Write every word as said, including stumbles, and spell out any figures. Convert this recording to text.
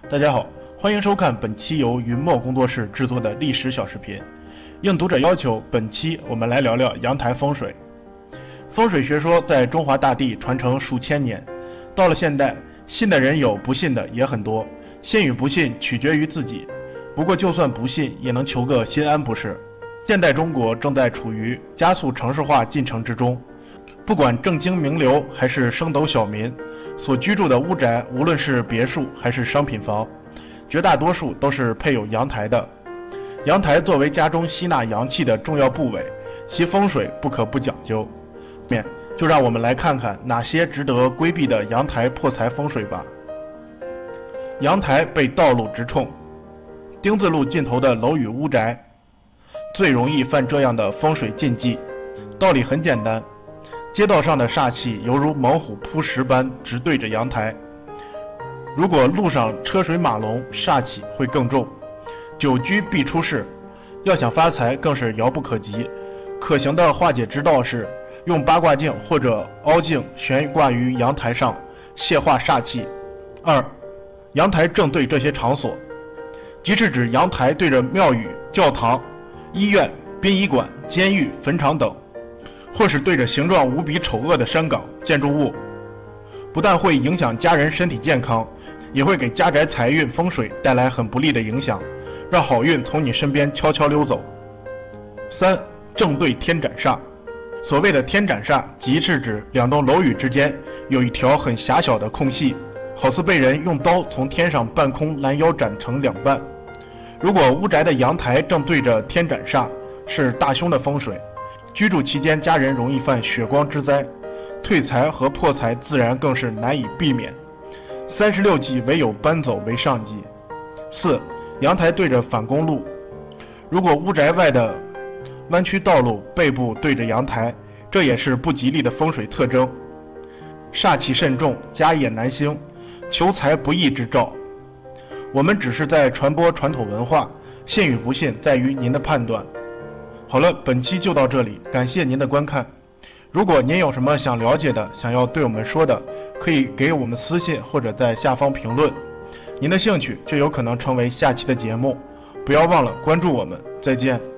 大家好，欢迎收看本期由云墨工作室制作的历史小视频。应读者要求，本期我们来聊聊阳台风水。风水学说在中华大地传承数千年，到了现代，信的人有，不信的也很多，信与不信取决于自己。不过就算不信，也能求个心安，不是？现代中国正在处于加速城市化进程之中，不管正经名流还是升斗小民，所居住的屋宅，无论是别墅还是商品房，绝大多数都是配有阳台的。阳台作为家中吸纳阳气的重要部位，其风水不可不讲究。面就让我们来看看哪些值得规避的阳台破财风水吧。阳台被道路直冲，丁字路尽头的楼宇屋宅最容易犯这样的风水禁忌。道理很简单，街道上的煞气犹如猛虎扑食般直对着阳台，如果路上车水马龙，煞气会更重，久居必出事，要想发财更是遥不可及。可行的化解之道是用八卦镜或者凹镜悬挂于阳台上，泄化煞气。二、阳台正对这些场所，即是指阳台对着庙宇、教堂、医院、殡仪馆、监狱、坟场等，或是对着形状无比丑恶的山岗、建筑物，不但会影响家人身体健康，也会给家宅财运风水带来很不利的影响，让好运从你身边悄悄溜走。三、正对天斩煞。所谓的天斩煞，即是指两栋楼宇之间有一条很狭小的空隙，好似被人用刀从天上半空拦腰斩成两半。如果屋宅的阳台正对着天斩煞，是大凶的风水，居住期间家人容易犯血光之灾，退财和破财自然更是难以避免。三十六计唯有搬走为上计。四、阳台对着反公路。如果屋宅外的弯曲道路背部对着阳台，这也是不吉利的风水特征，煞气甚重，家业难兴，求财不易之兆。我们只是在传播传统文化，信与不信在于您的判断。好了，本期就到这里，感谢您的观看。如果您有什么想了解的，想要对我们说的，可以给我们私信或者在下方评论，您的兴趣就有可能成为下期的节目。不要忘了关注我们，再见。